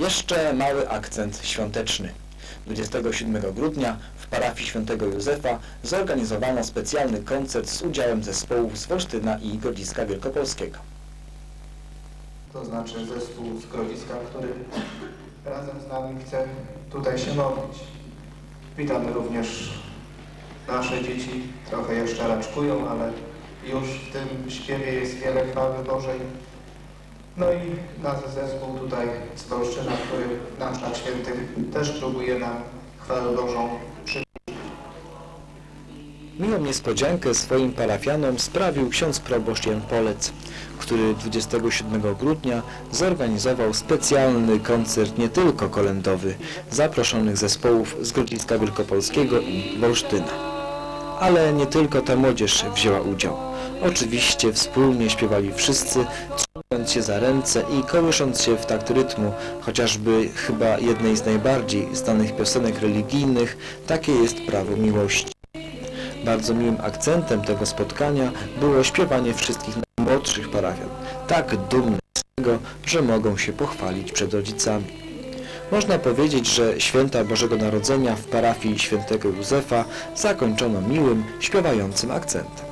Jeszcze mały akcent świąteczny. 27 grudnia w parafii Świętego Józefa zorganizowano specjalny koncert z udziałem zespołów z Wolsztyna i Grodziska Wielkopolskiego. To znaczy zespół z Grodziska, który razem z nami chce tutaj się modlić. Witamy również nasze dzieci, trochę jeszcze raczkują, ale już w tym śpiewie jest wiele chwały Bożej. No i nasz zespół tutaj z Wolsztyna, który nasz na świętych też próbuje nam chwałę Bożą przynieść. Miłą niespodziankę swoim parafianom sprawił ksiądz proboszcz Jan Polec, który 27 grudnia zorganizował specjalny koncert nie tylko kolędowy zaproszonych zespołów z Grodziska Wielkopolskiego i Wolsztyna. Ale nie tylko ta młodzież wzięła udział. Oczywiście wspólnie śpiewali wszyscy, trzymając się za ręce i kołysząc się w takt rytmu, chociażby chyba jednej z najbardziej znanych piosenek religijnych, takie jest Prawo miłości. Bardzo miłym akcentem tego spotkania było śpiewanie wszystkich najmłodszych parafian, tak dumnych z tego, że mogą się pochwalić przed rodzicami. Można powiedzieć, że święta Bożego Narodzenia w parafii Świętego Józefa zakończono miłym, śpiewającym akcentem.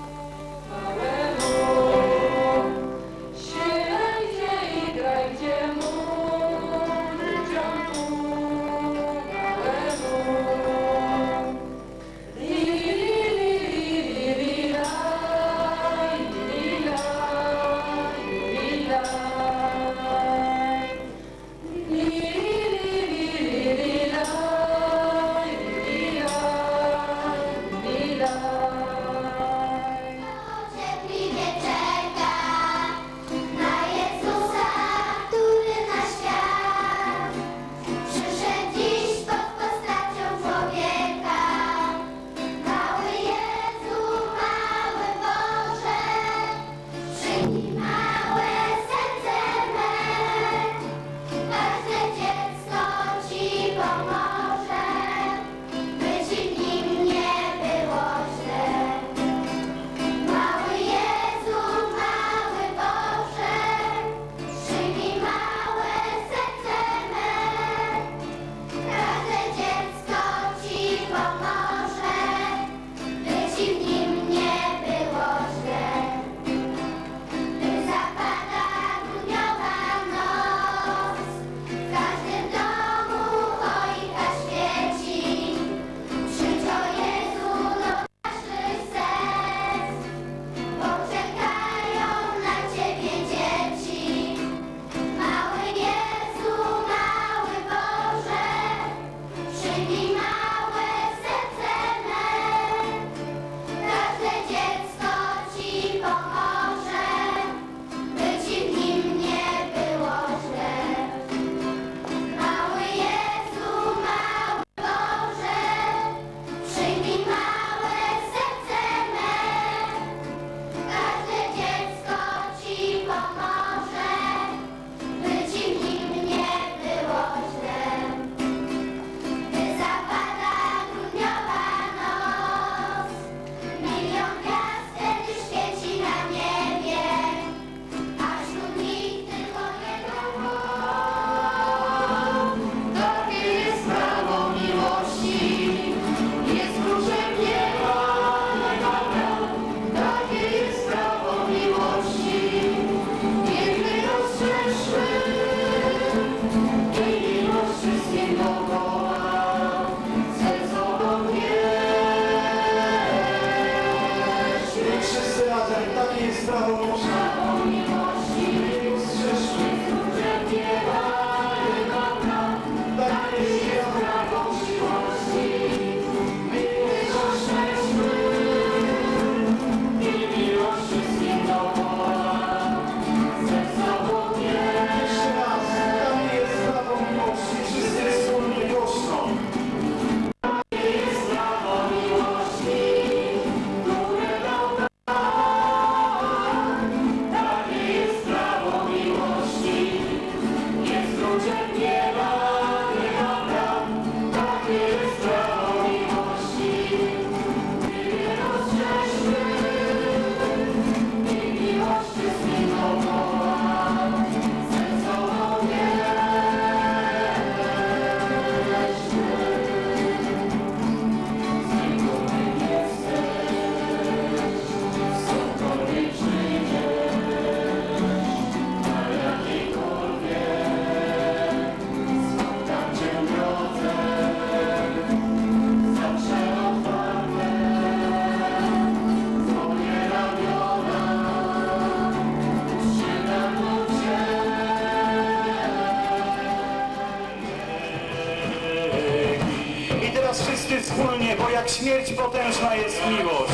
jak śmierć potężna jest miłość.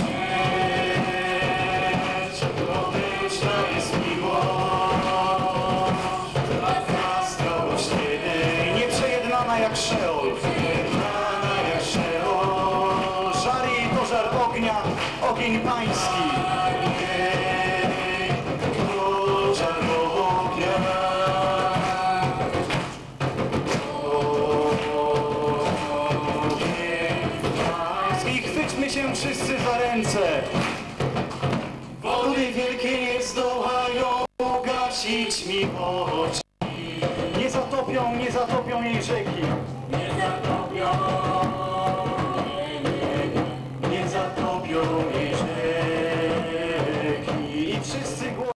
Potężna jest miłość. Zdrowość kiedy nieprzejednana jak Szeol. Żar jej to żar ognia, ogień pański. Żar ognia. I chwyćmy się wszyscy za ręce. Wody wielkie nie zdołają ugasić miłości. Nie zatopią jej rzeki.